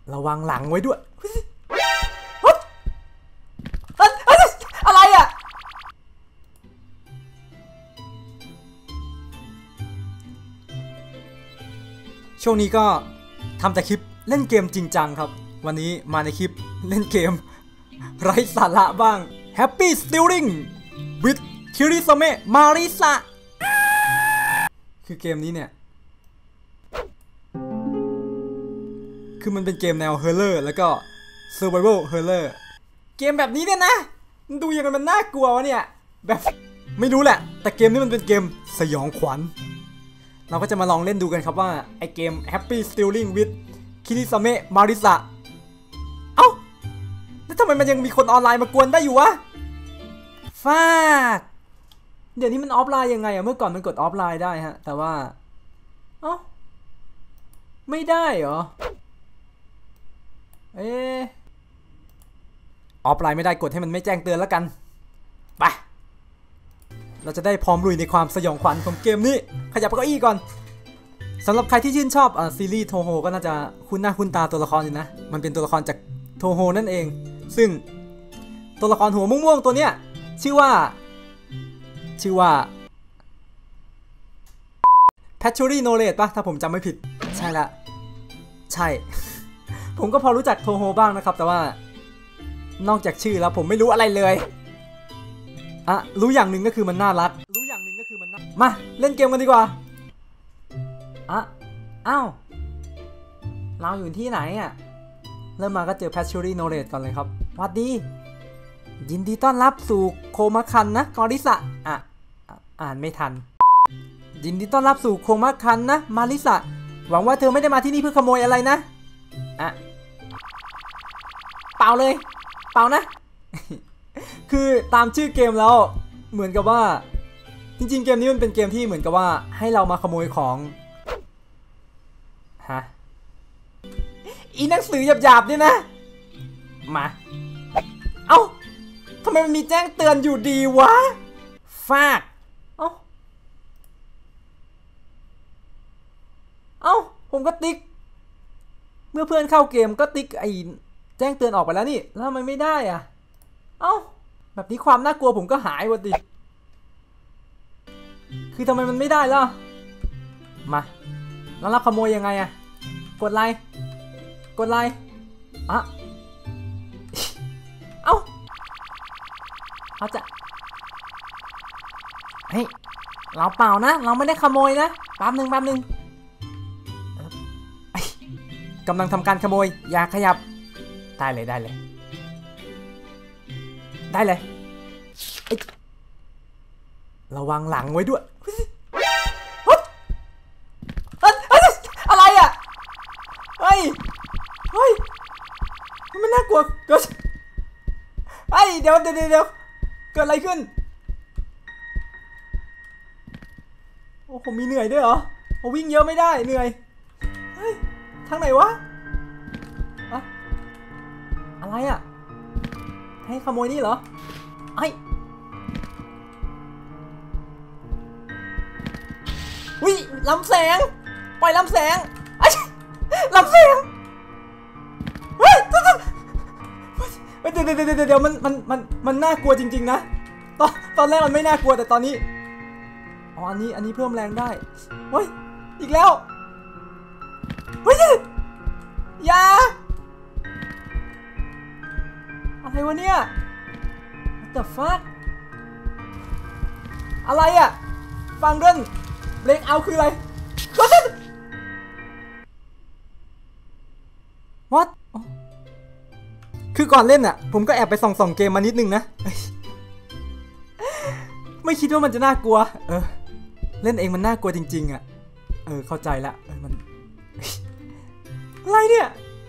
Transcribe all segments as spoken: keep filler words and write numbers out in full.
ระวังหลังไว้ด้วยอะไรอ่ะช่วงนี้ก็ทำแต่คลิปเล่นเกมจริงจังครับวันนี้มาในคลิปเล่นเกมไร้สาระบ้าง Happy Stealing with Kirisame Marisa คือเกมนี้เนี่ยคือมันเป็นเกมแนว Horror แล้วก็ Survival Horror เกมแบบนี้เนี่ยนะมันดูยังไงมันน่ากลัววะเนี่ยแบบไม่รู้แหละแต่เกมนี้มันเป็นเกมสยองขวัญเราก็จะมาลองเล่นดูกันครับว่าไอเกม Happy Stealing with Kirisame Marisa เอ้าแล้วทำไมมันยังมีคนออนไลน์มากวนได้อยู่วะฟากเดี๋ยวนี้มันออฟไลน์ยังไงอะเมื่อก่อนมันกดออฟไลน์ได้ฮะแต่ว่าเอ้าไม่ได้เหรอเออออฟไลน์ไม่ได้กดให้มันไม่แจ้งเตือนแล้วกันไปเราจะได้พร้อมลุยในความสยองขวัญของเกมนี้ขยับเก้าอี้ก่อนสำหรับใครที่ชื่นชอบอ่าซีรีส์โทโฮก็น่าจะคุ้นหน้าคุ้นตาตัวละครอยู่นะมันเป็นตัวละครจากโทโฮนั่นเองซึ่งตัวละครหัวม่วงๆตัวเนี้ยชื่อว่าชื่อว่า Patchouli no Red ป่ะถ้าผมจำไม่ผิดใช่ละใช่ ผมก็พอรู้จักโทโฮบ้างนะครับแต่ว่านอกจากชื่อแล้วผมไม่รู้อะไรเลยอ่ะรู้อย่างหนึ่งก็คือมันน่ารักรู้อย่างหนึ่งก็คือมันน่ามาเล่นเกมกันดีกว่าอ่ะอ้าวเราอยู่ที่ไหนอ่ะเริ่มมาก็เจอ Patchouli no Red ก่อนเลยครับสวัสดียินดีต้อนรับสู่โคมาคันนะกอริสะอ่ะอ่านไม่ทันยินดีต้อนรับสู่โคมาคันนะมาริสะหวังว่าเธอไม่ได้มาที่นี่เพื่อขโมยอะไรนะอ่ะเปล่าเลยเปล่านะ คือตามชื่อเกมแล้วเหมือนกับว่าจริงๆเกมนี้มันเป็นเกมที่เหมือนกับว่าให้เรามาขโมยของฮะอีหนังสือหยาบๆนี่นะมาเอ้าทำไมมันมีแจ้งเตือนอยู่ดีวะฟากเอ้าเอ้าผมก็ติ๊กเมื่อเพื่อนเข้าเกมก็ติ๊กไอ้แจ้งเตือนออกไปแล้วนี่แล้วทำไมไม่ได้อ่ะเอ้าแบบนี้ความน่ากลัวผมก็หายวะดิคือทำไมมันไม่ได้ล่ะมาแล้วเราขโมยยังไงอ่ะกดไลค์กดไลค์อ่ะเอ้าเขาจะเฮ้ยเราเปล่านะเราไม่ได้ขโมยนะแป๊บหนึ่งแป๊บหนึ่งกำลังทำการขโมยอย่าขยับได้เลยได้เลยได้เลยระวังหลังไว้ด้วยอะไรอ่ะเฮ้ยเฮ้ยมันน่ากลัวเกิดเฮ้ยเดี๋ยวเดี๋ยวเดี๋ยวเกิดอะไรขึ้นโอ้ผมมีเหนื่อยด้วยเหรอผมวิ่งเยอะไม่ได้เหนื่อยเฮ้ยทางไหนวะอะอะไรอ่ะให้ขโมยนี่เหรอไอ้วิลำแสงปล่อยลำแสงไอ้ลำแสงเฮ้ยเดี๋ยวเดี๋ยวเดี๋ยวเดี๋ยวมันมันมันมันน่ากลัวจริงๆนะตอนตอนแรกมันไม่น่ากลัวแต่ตอนนี้อ๋ออันนี้อันนี้เพิ่มแรงได้เฮ้ยอีกแล้วเฮ้ยอย่าอะไรวะเนี่ย What the fuck อะไรอ่ะฟังเรื่องเบรกเอาคืออะไร What คือก่อนเล่นอ่ะผมก็แอบไปส่องส่องเกมมานิดนึงนะ ไม่คิดว่ามันจะน่ากลัวเออเล่นเองมันน่ากลัวจริงๆอ่ะเออเข้าใจละเออมันอะไรเนี่ย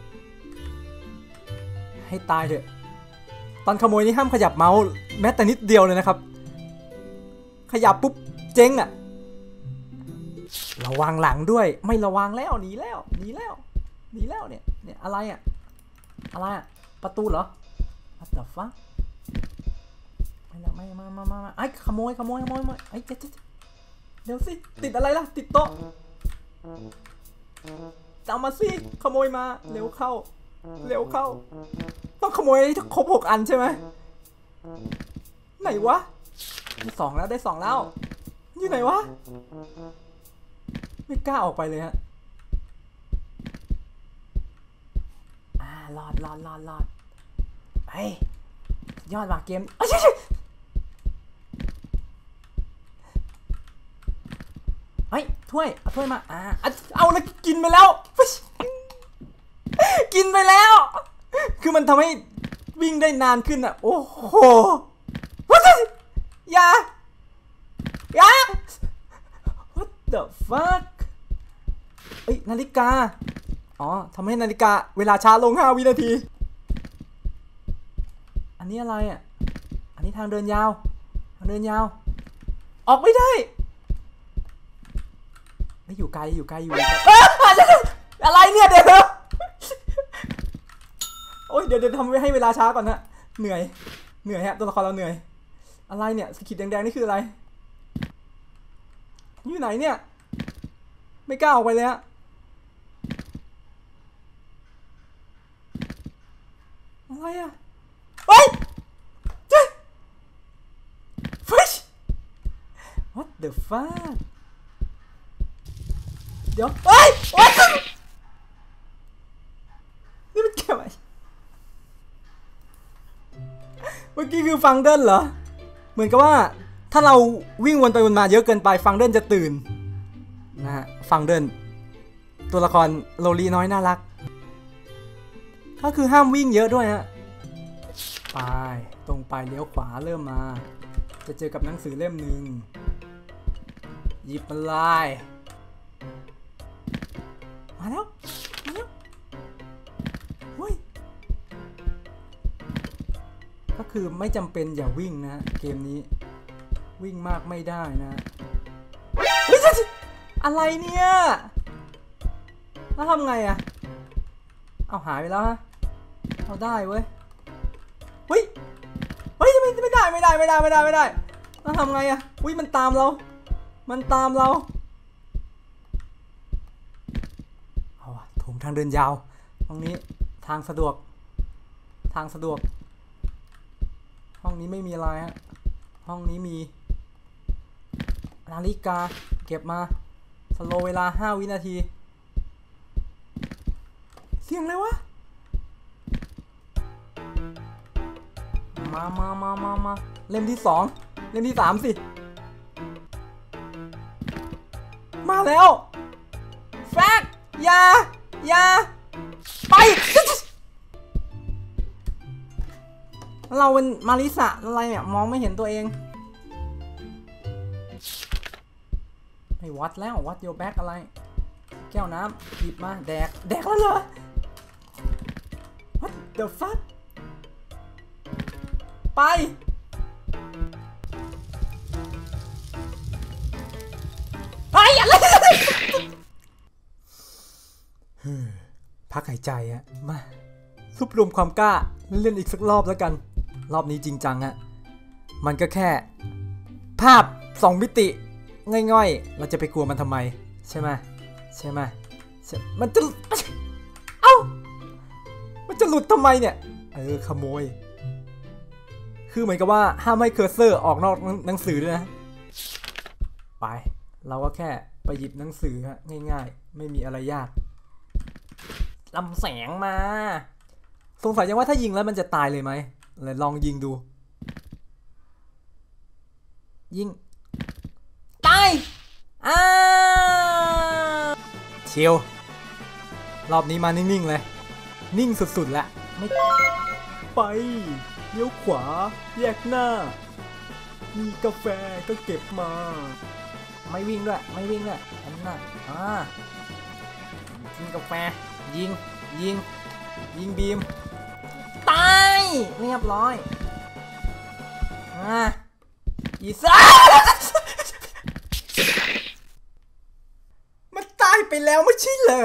ให้ตายเถอะตอนขโมยนี่ห้ามขยับเมาส์แม้แต่นิดเดียวเลยนะครับขยับปุ๊บเจ๊งอ่ะระวังหลังด้วยไม่ระวังแล้วหนีแล้วหนีแล้วหนีแล้วเนี่ยเนี่ยอะไรอ่ะอะไรอ่ะประตูเหรอ What the fuck ไม่ละไม่มามามาไอ้ขโมยขโมยขโมยขโมยไอ้เจ๊เจ๊เดี๋ยวสิติดอะไรล่ะติดโต๊ะจำมาสิขโมยมาเร็วเข้าเร็วเข้าต้องขโมยครบหกอันใช่ไหมไหนวะได้สองแล้วได้สองแล้วอยู่ไหนวะไม่กล้าออกไปเลยฮะอ่ารอดรอดรอดรอดไปยอดว่ะเกมเอ้ยเฮ้ยถ้วยเอาถ้วยมาอ่าเอาแล้วกินไปแล้วกินไปแล้วคือมันทำให้วิ่งได้นานขึ้นอ่ะโอ้โหอย่าอย่า what the fuck เอ้ยนาฬิกาอ๋อทำให้นาฬิกาเวลาช้าลงห้าวินาทีอันนี้อะไรอ่ะอันนี้ทางเดินยาวทางเดินยาวออกไม่ได้ไม่อยู่ไกลอยู่ไกลอยู่อะไรเนี่ยเดี๋ยวโอ้ยเดี๋ยวเดี๋ยวทำไว้ให้เวลาช้าก่อนนะเหนื่อยเหนื่อยฮะตัวละครเราเหนื่อยอะไรเนี่ยสกิดแดงๆนี่คืออะไรอยู่ไหนเนี่ยไม่กล้าออกไปเลยฮะอะไรอะเฮ้ยเจ๊ฟิช what the fuck เดี๋ยวเฮ้ยนี่มันเกี่ยวอะไรเมื่อกี้คือฟังเดินเหรอเหมือนกับว่าถ้าเราวิ่งวนไปวนมาเยอะเกินไปฟังเดินจะตื่นนะฮะฟังเดินตัวละครโลลีน้อยน่ารักก็คือห้ามวิ่งเยอะด้วยฮะไปตรงไปเลี้ยวขวาเริ่มมาจะเจอกับหนังสือเล่มหนึ่งหยิบมันเลยมาแล้วมาแล้วเฮ้ยก็คือไม่จำเป็นอย่าวิ่งนะเกมนี้วิ่งมากไม่ได้นะอะไรเนี่ยแล้วทำไงอะเอาหายไปแล้วฮะเอาได้เว้ยเฮ้ยเฮ้ยไม่ไม่ได้ไม่ได้ไม่ได้ไม่ได้ไม่ได้แล้วทำไงอะอุ้ยมันตามเรามันตามเราเอาอะถุงทางเดินยาวตรงนี้ทางสะดวกทางสะดวกห้องนี้ไม่มีอะไรฮะห้องนี้มีนาฬิกาเก็บมาสโลว์เวลาห้าวินาทีเสียงอะไรวะมามามามามาเล่มที่สองเล่มที่สามสิมาแล้วแฟกยายาไปเราเป็นมาริสะอะไรเนี่ยมองไม่เห็นตัวเองไม่วัดแล้ววัดโยแบ็กอะไรแก้วน้ำหยิบมาแดกแดกแล้วเหรอ What the fuck ไปไปอะไรพักหายใจอะมาซุบรวมความกล้าเล่นอีกสักรอบแล้วกันรอบนี้จริงจังอะมันก็แค่ภาพสองมิติง่อยๆเราจะไปกลัวมันทำไมใช่ไหมใช่ไหมมันจะเอ้ามันจะหลุดทำไมเนี่ยเออขโมยคือเหมือนกับว่าห้ามให้เคอร์เซอร์ออกนอกหนังสือด้วยนะไปเราก็แค่ไปหยิบหนังสือฮะง่ายๆไม่มีอะไรยากลำแสงมาสงสัยยังว่าถ้ายิงแล้วมันจะตายเลยไหมเลยลองยิงดูยิงตายอ้าเชียวรอบนี้มานิ่งๆเลยนิ่งสุดๆแล้วไม่ไปเลี้ยวขวาแยกหน้ามีกาแฟก็เก็บมาไม่วิ่งด้วยไม่วิ่งด้วยอันนั้นอ่ากินกาแฟยิงยิงยิงบีมตายเรียบร้อยอ่าอีซ่ามันตายไปแล้วไม่ใช่เหรอ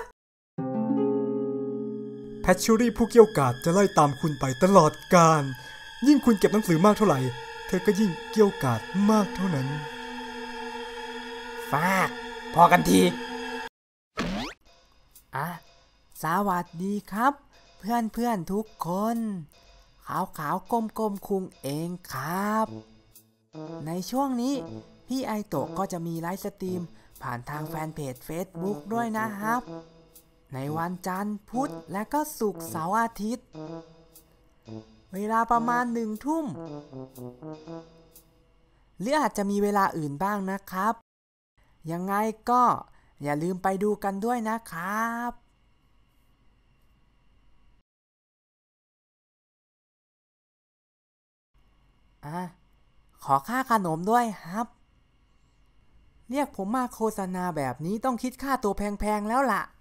แพทชูรี่ผู้เกี่ยวกาจจะไล่ตามคุณไปตลอดกาลยิ่งคุณเก็บหนังสือมากเท่าไหร่เธอก็ยิ่งเกี่ยวกาจมากเท่านั้นฟากพอกันทีอ่ะสวัสดีครับเพื่อนเพื่อนทุกคนขาวขาวกลมกลมคุงเองครับในช่วงนี้พี่ไอโตะก็จะมีไลฟ์สตรีมผ่านทางแฟนเพจ Facebook ด้วยนะครับในวันจันทร์พุธและก็ศุกร์เสาร์อาทิตย์เวลาประมาณหนึ่งทุ่มหรืออาจจะมีเวลาอื่นบ้างนะครับยังไงก็อย่าลืมไปดูกันด้วยนะครับอ่ะขอค่าขนมด้วยครับเรียกผมมาโฆษณาแบบนี้ต้องคิดค่าตัวแพงๆแล้วล่ะ